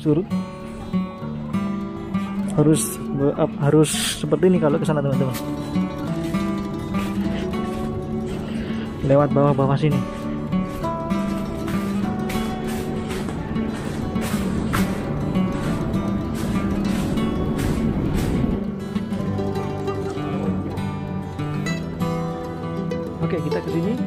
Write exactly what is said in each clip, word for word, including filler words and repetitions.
surut. Harus harus seperti ini kalau ke sana teman-teman. Lewat bawah-bawah sini. Oke, kita ke sini.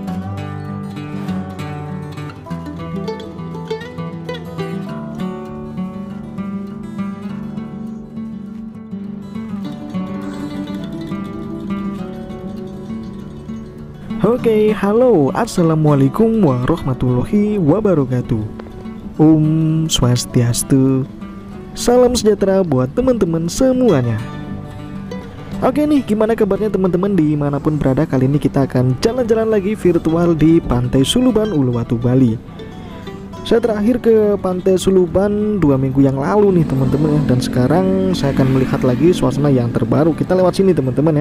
Oke, halo, assalamualaikum warahmatullahi wabarakatuh. Om Swastiastu. Salam sejahtera buat teman-teman semuanya. Oke nih, gimana kabarnya teman-teman dimanapun berada? Kali ini kita akan jalan-jalan lagi virtual di Pantai Suluban, Uluwatu, Bali. Saya terakhir ke Pantai Suluban dua minggu yang lalu nih teman-teman ya. Dan sekarang saya akan melihat lagi suasana yang terbaru. Kita lewat sini teman-teman ya.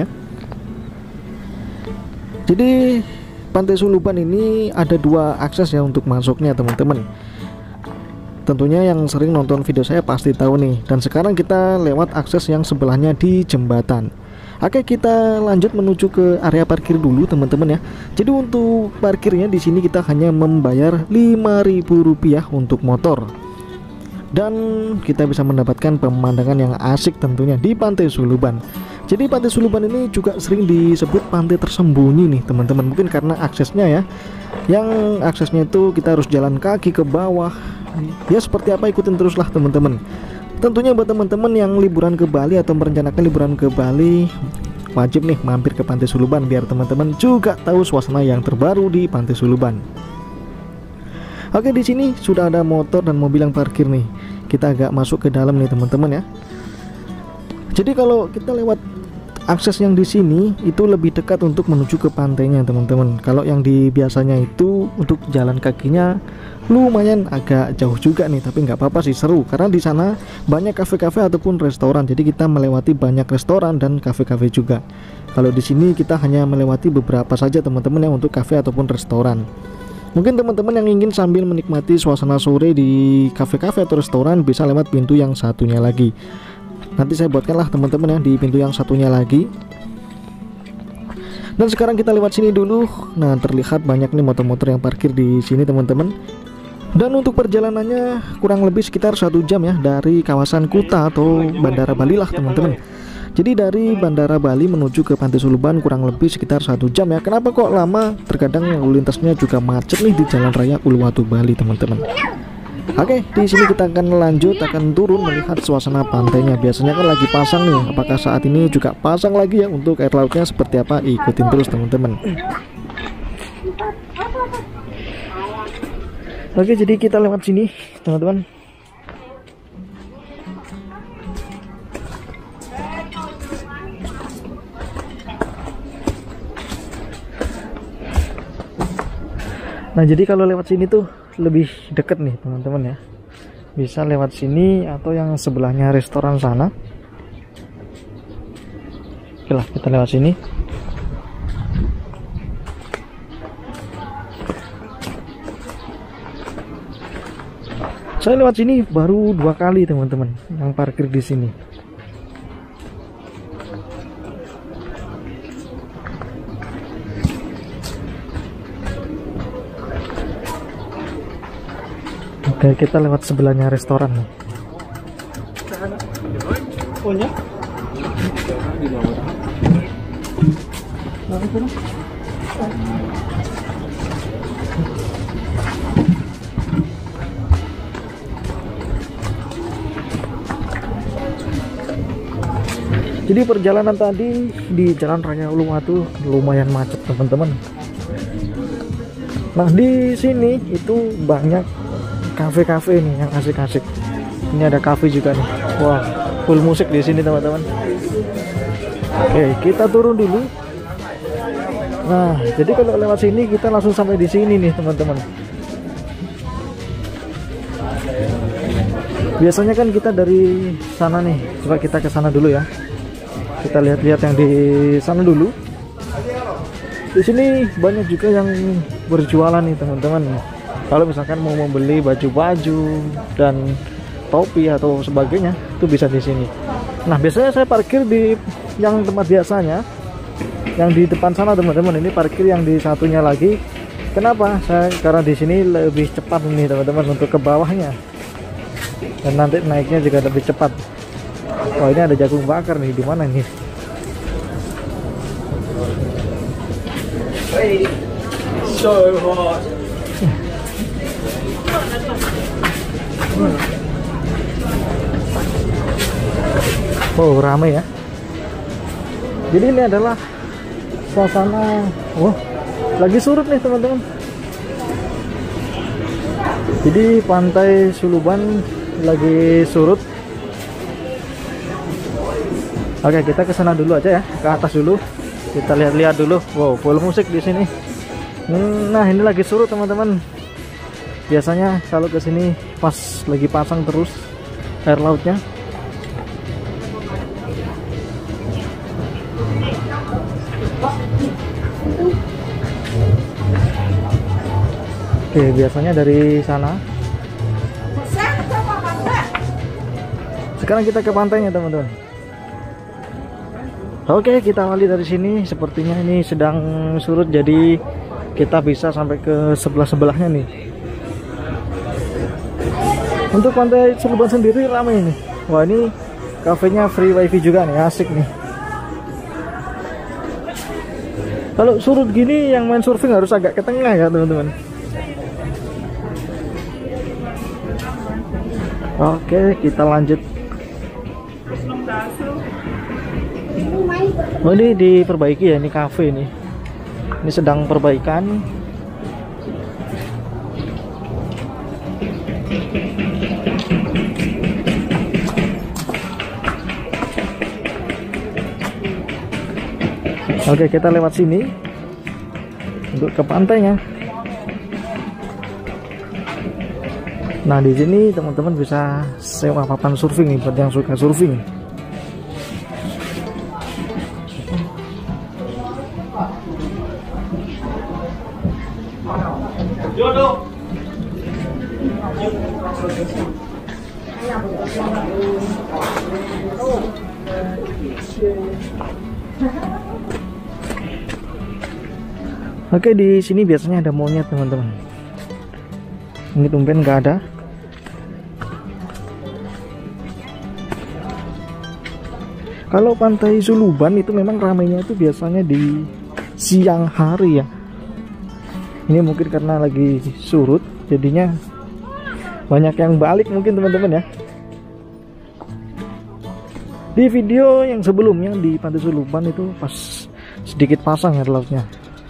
Jadi Pantai Suluban ini ada dua akses ya untuk masuknya teman-teman. Tentunya yang sering nonton video saya pasti tahu nih. Dan sekarang kita lewat akses yang sebelahnya di jembatan. Oke, kita lanjut menuju ke area parkir dulu teman-teman ya. Jadi untuk parkirnya di sini kita hanya membayar lima ribu rupiah untuk motor. Dan kita bisa mendapatkan pemandangan yang asik tentunya di Pantai Suluban. Jadi Pantai Suluban ini juga sering disebut pantai tersembunyi nih teman-teman. Mungkin karena aksesnya ya, yang aksesnya itu kita harus jalan kaki ke bawah. Ya seperti apa, ikutin teruslah teman-teman. Tentunya buat teman-teman yang liburan ke Bali atau merencanakan liburan ke Bali, wajib nih mampir ke Pantai Suluban biar teman-teman juga tahu suasana yang terbaru di Pantai Suluban. Oke, di sini sudah ada motor dan mobil yang parkir nih. Kita agak masuk ke dalam nih teman-teman ya. Jadi kalau kita lewat akses yang di sini itu lebih dekat untuk menuju ke pantainya teman-teman. Kalau yang di biasanya itu untuk jalan kakinya lumayan agak jauh juga nih, tapi nggak apa-apa sih, seru karena di sana banyak kafe-kafe ataupun restoran. Jadi kita melewati banyak restoran dan kafe-kafe juga. Kalau di sini kita hanya melewati beberapa saja teman-teman yang untuk kafe ataupun restoran. Mungkin teman-teman yang ingin sambil menikmati suasana sore di kafe-kafe atau restoran bisa lewat pintu yang satunya lagi. Nanti saya buatkanlah teman-teman ya di pintu yang satunya lagi. Dan sekarang kita lewat sini dulu. Nah, terlihat banyak nih motor-motor yang parkir di sini teman-teman. Dan untuk perjalanannya kurang lebih sekitar satu jam ya dari kawasan Kuta atau Bandara Bali lah teman-teman. Jadi dari Bandara Bali menuju ke Pantai Suluban kurang lebih sekitar satu jam ya. Kenapa kok lama? Terkadang lalu lintasnya juga macet nih di Jalan Raya Uluwatu, Bali teman-teman. Oke, di sini kita akan lanjut, akan turun melihat suasana pantainya. Biasanya kan lagi pasang nih. Apakah saat ini juga pasang lagi ya? Untuk air lautnya seperti apa? Ikutin terus teman-teman. Oke, jadi kita lewat sini teman-teman. Nah, jadi kalau lewat sini tuh lebih deket nih teman-teman ya. Bisa lewat sini atau yang sebelahnya restoran sana. Oke lah, kita lewat sini. Saya lewat sini baru dua kali teman-teman yang parkir di sini. Oke, kita lewat sebelahnya restoran nih. Punya? Jadi perjalanan tadi di Jalan Raya Uluwatu lumayan macet teman-teman. Nah, di sini itu banyak kafe-kafe nih yang asik-asik. Ini ada kafe juga nih. Wah, full musik di sini teman-teman. Oke, kita turun dulu. Nah, jadi kalau lewat sini kita langsung sampai di sini nih teman-teman. Biasanya kan kita dari sana nih. Coba kita ke sana dulu ya. Kita lihat-lihat yang di sana dulu. Di sini banyak juga yang berjualan nih teman-teman. Kalau misalkan mau membeli baju-baju dan topi atau sebagainya itu bisa di sini. Nah, biasanya saya parkir di yang tempat biasanya, yang di depan sana teman-teman. Ini parkir yang di satunya lagi. Kenapa? Saya karena di sini lebih cepat nih teman-teman untuk ke bawahnya, dan nanti naiknya juga lebih cepat. Oh, ini ada jagung bakar nih, di mana nih? So hot. Oh, ramai ya. Jadi ini adalah suasana, oh, lagi surut nih teman-teman. Jadi pantai Suluban lagi surut. Oke, kita ke sana dulu aja ya, ke atas dulu. Kita lihat-lihat dulu. Wow, full musik di sini. Nah, ini lagi surut teman-teman. Biasanya kalau ke sini pas lagi pasang terus air lautnya. Oke, biasanya dari sana. Sekarang kita ke pantainya teman-teman. Oke, kita awali dari sini. Sepertinya ini sedang surut, jadi kita bisa sampai ke sebelah-sebelahnya nih. Untuk pantai Suluban sendiri ramai ini. Wah, ini kafenya free wifi juga nih, asik nih. Kalau surut gini yang main surfing harus agak ke tengah ya teman-teman. Oke, kita lanjut. Oh, ini diperbaiki ya, ini cafe ini. Ini sedang perbaikan. Oke, kita lewat sini untuk ke pantainya. Nah, di sini teman-teman bisa sewa papan surfing nih buat yang suka surfing. Oke, di sini biasanya ada monyet teman-teman. Ini tumben nggak ada. Kalau pantai Suluban itu memang ramainya itu biasanya di siang hari ya. Ini mungkin karena lagi surut, jadinya banyak yang balik mungkin teman-teman ya. Di video yang sebelumnya di pantai Suluban itu pas sedikit pasang air lautnya.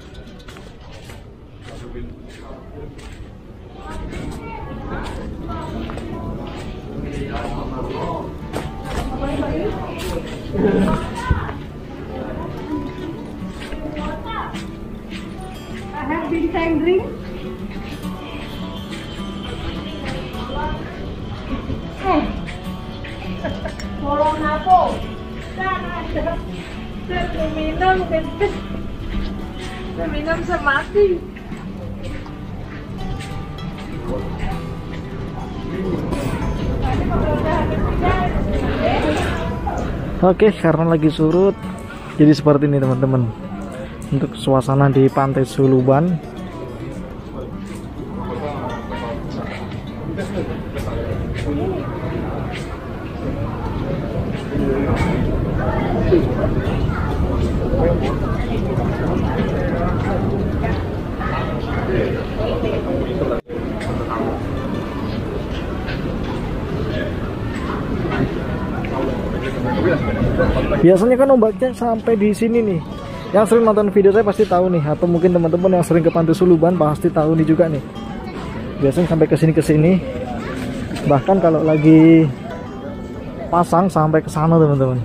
Tolong aku. Saya minum, saya minum semati. Oke, karena lagi surut, jadi seperti ini teman-teman. Untuk suasana di pantai Suluban. Biasanya kan ombaknya sampai di sini nih. Yang sering nonton video saya pasti tahu nih, atau mungkin teman-teman yang sering ke pantai Suluban pasti tahu nih juga nih. Biasanya sampai ke sini ke sini. Bahkan kalau lagi pasang sampai ke sana teman-teman.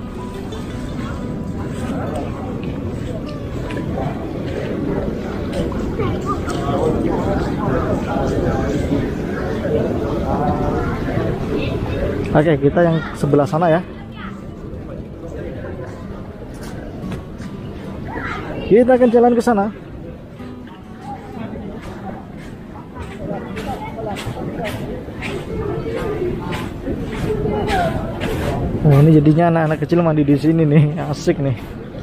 Oke, kita yang sebelah sana ya. Kita akan jalan ke sana. Nah, ini jadinya anak-anak kecil mandi di sini nih, asik nih.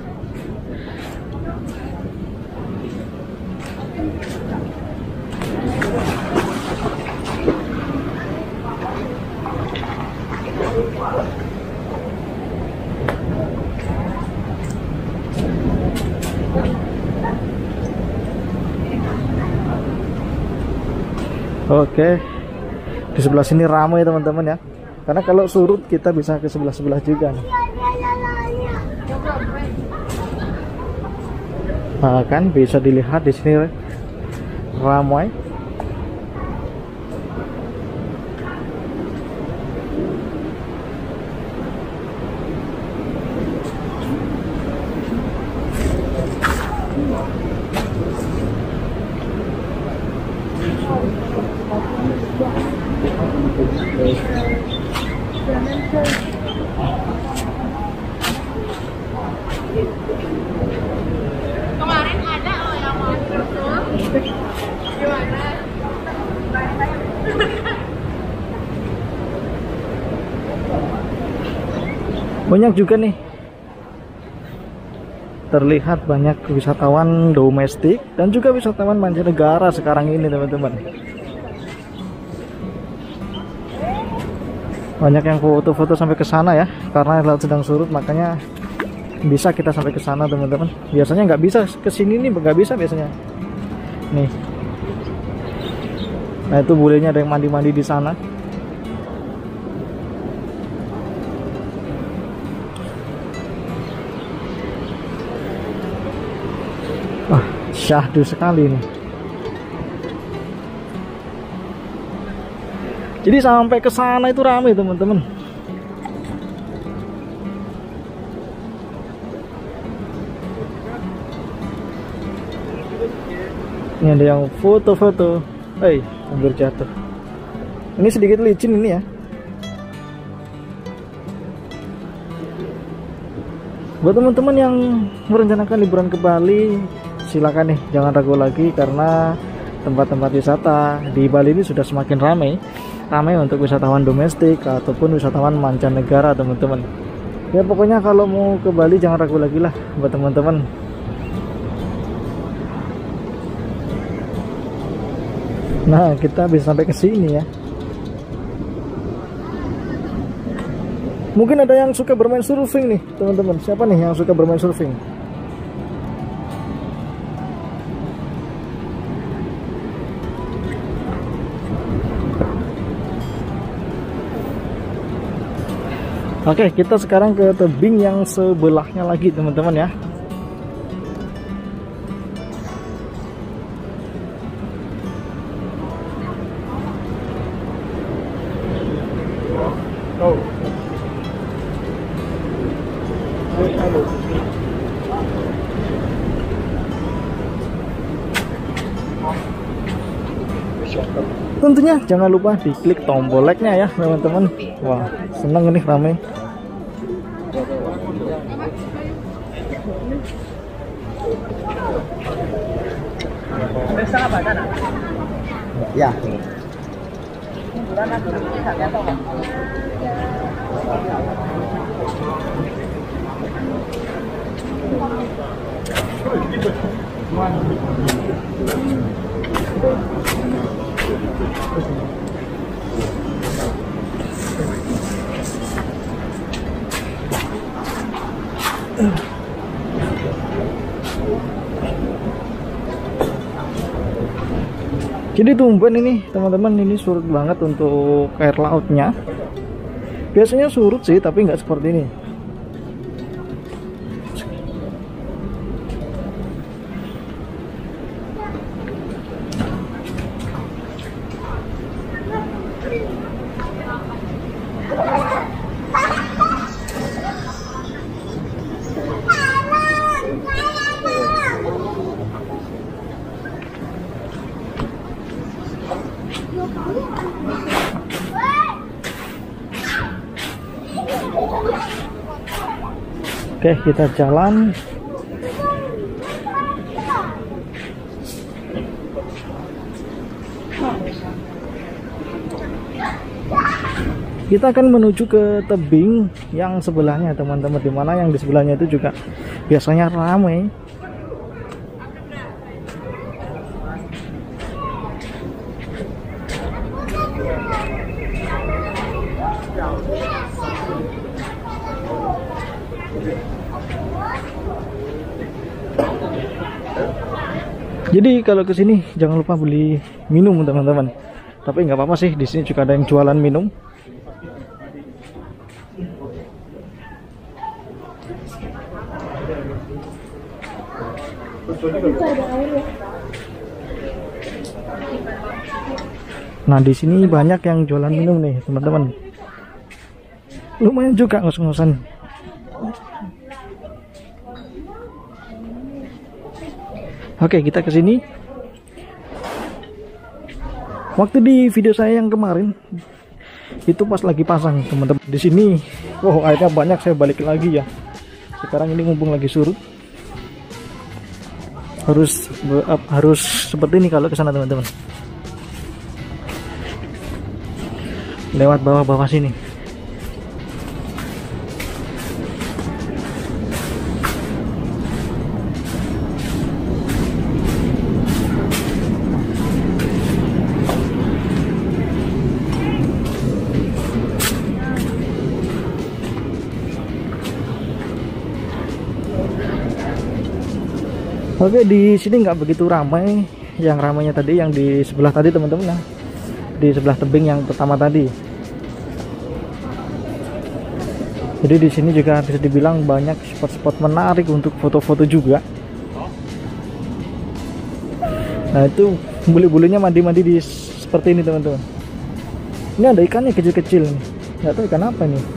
Oke, di sebelah sini ramai teman-teman ya. Karena kalau surut kita bisa ke sebelah-sebelah juga nih. Nah, kan bisa dilihat di sini ramai. Kemarin ada loh yang mau tutup. Gimana? Banyak juga nih, terlihat banyak wisatawan domestik dan juga wisatawan mancanegara sekarang ini teman-teman. Banyak yang foto-foto sampai ke sana ya, karena laut sedang surut, makanya bisa kita sampai ke sana teman-teman. Biasanya nggak bisa ke sini nih, nggak bisa biasanya. Nih, nah itu bolehnya ada yang mandi-mandi di sana. Wah, syahdu sekali nih. Jadi sampai ke sana itu ramai teman-teman. Ini ada yang foto-foto. Hei, hampir jatuh. Ini sedikit licin ini ya. Buat teman-teman yang merencanakan liburan ke Bali, silakan nih, jangan ragu lagi karena tempat-tempat wisata di Bali ini sudah semakin ramai. Ramai untuk wisatawan domestik ataupun wisatawan mancanegara teman-teman. Ya pokoknya kalau mau ke Bali jangan ragu lagi lah buat teman-teman. Nah, kita bisa sampai ke sini ya. Mungkin ada yang suka bermain surfing nih teman-teman. Siapa nih yang suka bermain surfing? Oke, kita sekarang ke tebing yang sebelahnya lagi teman-teman ya. Oh. Tentunya jangan lupa diklik tombol like-nya ya teman-teman. Wah, seneng nih ramai. Ya. Jadi tumben ini teman-teman, ini surut banget untuk air lautnya. Biasanya surut sih tapi nggak seperti ini. Oke, kita jalan. Kita akan menuju ke tebing yang sebelahnya teman-teman, dimana yang di sebelahnya itu juga biasanya ramai. Jadi kalau ke sini jangan lupa beli minum teman-teman. Tapi nggak apa-apa sih, di sini juga ada yang jualan minum. Nah di sini banyak yang jualan minum nih teman-teman. Lumayan juga ngos-ngosan. Oke, kita ke sini. Waktu di video saya yang kemarin itu pas lagi pasang teman-teman. Di sini, wow airnya banyak, saya balik lagi ya. Sekarang ini mumpung lagi surut. Harus harus seperti ini kalau ke sana teman-teman. Lewat bawah-bawah sini. Oke, di sini nggak begitu ramai. Yang ramainya tadi yang di sebelah tadi teman-teman, nah, di sebelah tebing yang pertama tadi. Jadi di sini juga bisa dibilang banyak spot-spot menarik untuk foto-foto juga. Nah itu bule-bulenya mandi-mandi di seperti ini teman-teman. Ini ada ikannya kecil-kecil nih. Nggak tahu ikan apa nih.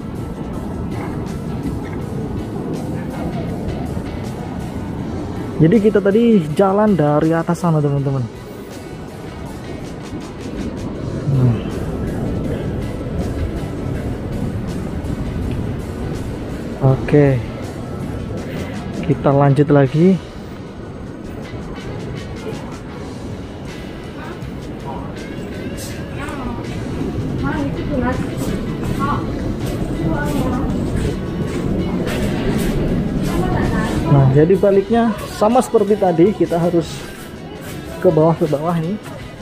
Jadi kita tadi jalan dari atas sana teman-teman. Hmm. Oke, kita lanjut lagi. Nah, jadi baliknya sama seperti tadi, kita harus ke bawah ke bawah nih.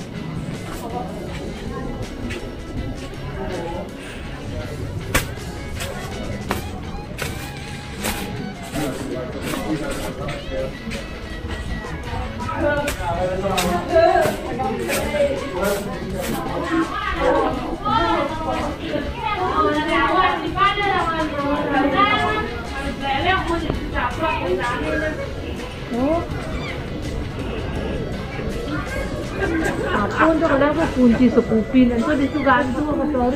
Apa untuk kalian aku kunci sekupin itu di gantung apa sorry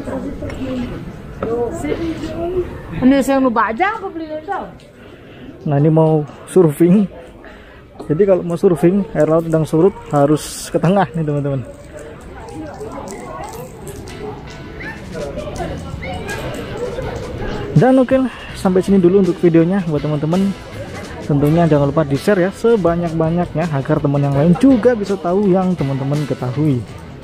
ini saya mau bajang apa beli itu. Nah ini mau surfing. Jadi kalau mau surfing, air laut sedang surut, harus ke tengah nih teman-teman. Dan oke lah, sampai sini dulu untuk videonya buat teman-teman. Tentunya jangan lupa di share ya sebanyak-banyaknya agar teman yang lain juga bisa tahu yang teman-teman ketahui.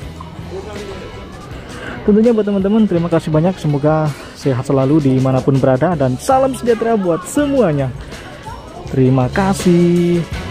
Tentunya buat teman-teman terima kasih banyak, semoga sehat selalu dimanapun berada dan salam sejahtera buat semuanya. Terima kasih.